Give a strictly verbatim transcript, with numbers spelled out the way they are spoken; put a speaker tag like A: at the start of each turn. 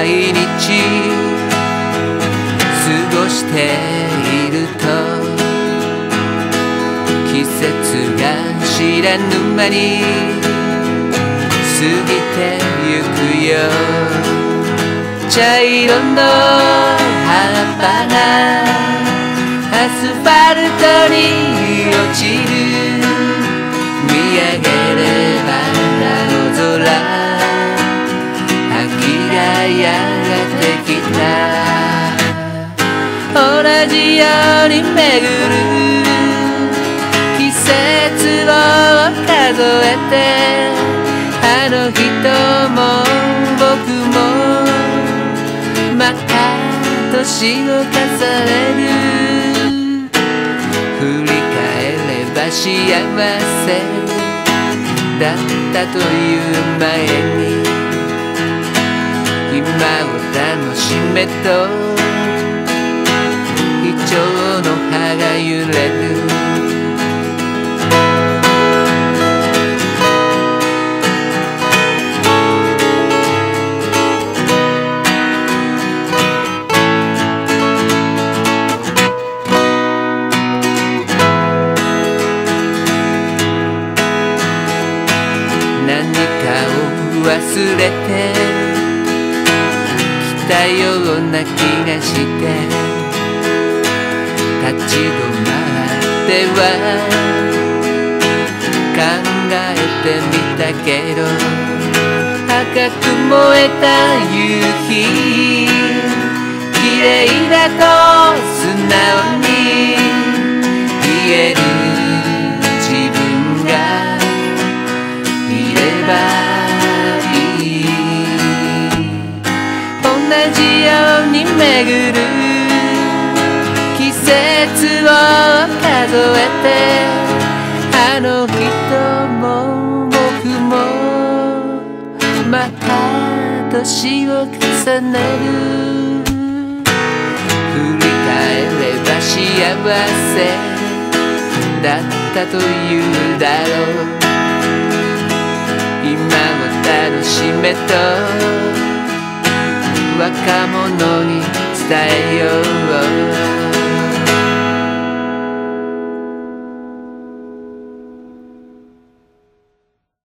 A: 毎日過ごしていると季節が知らぬ間に過ぎてゆくよ。茶色の葉っぱがアスファルトに落ちる。見上げれば青空、秋がやってきた。同じように巡る季節を数えて、あの人も僕もまた年を重ねる。振り返れば幸せだったという前に、今を楽しめとイチョウの葉が揺れる。何かを忘れてきたような気がして、立ち止まっては考えてみたけど、赤く燃えた夕日、綺麗だと素直に言える自分がいればいい。同じように巡る季節を数えて、あの人も僕もまた年を重ねる。振り返れば幸せだったというだろう。今を楽しめと若者に伝えよう。